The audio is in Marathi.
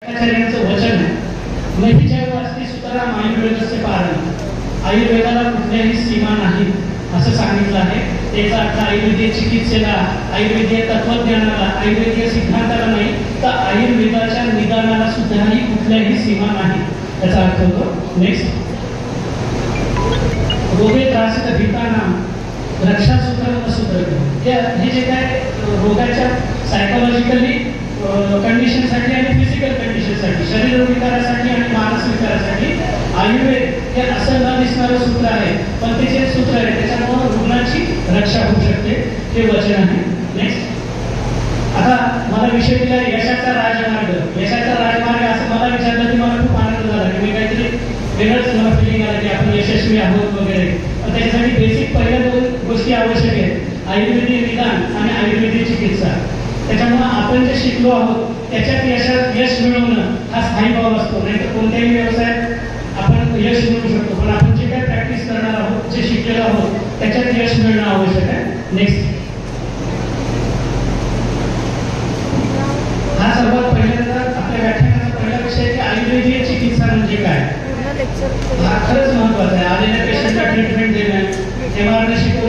आचार्यांचं वचन आहे, नहीं जगवास्ती सुतराम आयुर्वेदस्य पारण. आयुर्वेदाला कुठल्याही सीमा नाही असं सांगितलं आहे. त्याचा अर्थ आयुर्वेदीय चिकित्सेला, आयुर्वेदीय तत्वज्ञानाला, आयुर्वेदीय सिद्धांताला नाही तर आयुर्वेदाच्या निदानाला सुद्धाही कुठल्याही सीमा नाही याचा अर्थ होतो. नेक्स्ट, रोगे त्रासित भीतानां रक्षासूत्र सूत्र. हे जे काय रोगाच्या सायकोलॉजिकली कंडिशनसाठी आणि फिजिकल कंडिशनसाठी, शरीर विकारासाठी आणि मानसिक विकारासाठी आयुर्वेद हे असं न दिसणारं सूत्र आहे, पण ते जे सूत्र आहे त्याच्यामुळे रुग्णाची रक्षा होऊ शकते, हे वचन आहे. नेक्स्ट, आता मला विषय दिला यशाचा राजमार्ग. यशाचा राजमार्ग असं मला विचारलं की मला खूप आनंद झाला की मी काहीतरी वेगळंच मला फिलिंग आलं की आपण यशस्वी आहोत वगैरे. पण त्याच्यासाठी बेसिक पहिल्या दोन गोष्टी आवश्यक आहेत, आयुर्वेदीय निदान आणि आयुर्वेदिक चिकित्सा. त्याच्यामुळे आपण जे शिकलो आहोत त्याच्यात यश मिळवणं हा स्थायी भाव असतो. नाही तर कोणत्याही व्यवसायात आपण यश मिळवू शकतो, पण आपण जे काय प्रॅक्टिस करणार आहोत, जे शिकलेलो आहोत त्याच्यात यश मिळणं आवश्यक आहे. नेक्स्ट, हा सर्वात पहिल्यांदा आपल्या व्याख्यानाचा पहिला विषय की आयुर्वेदीय चिकित्सा म्हणजे काय. हा खरंच महत्वाचा आहे. आलेल्या पेशंटला ट्रीटमेंट देणं, MRI शिकवणं